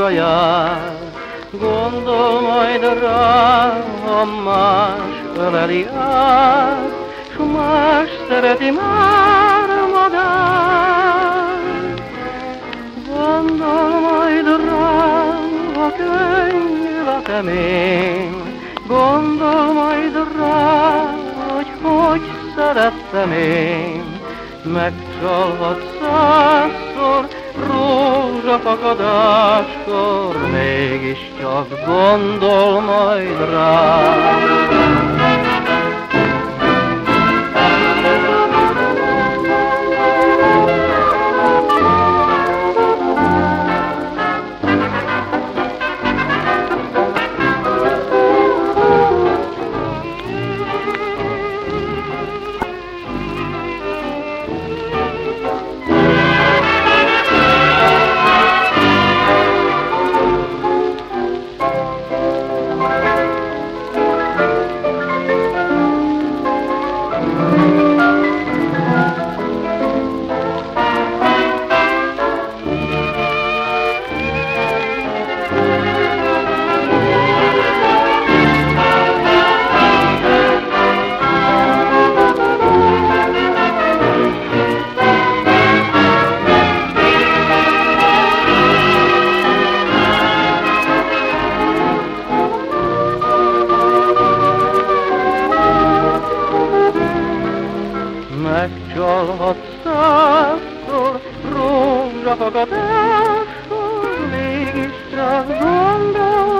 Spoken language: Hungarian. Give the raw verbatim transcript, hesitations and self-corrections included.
maga jár. Gondol majd rá, ha más öleli át, s más szereti már magát. Gondol majd rá, ha könnyű a temény, gondol majd rá, hogy hogy szerettem én. Megcsalhat százszor rózsafakadáskor, mégiscsak gondol majd rá. Megcsalhat százszor rózsafakadáskor, mégiscsak gondol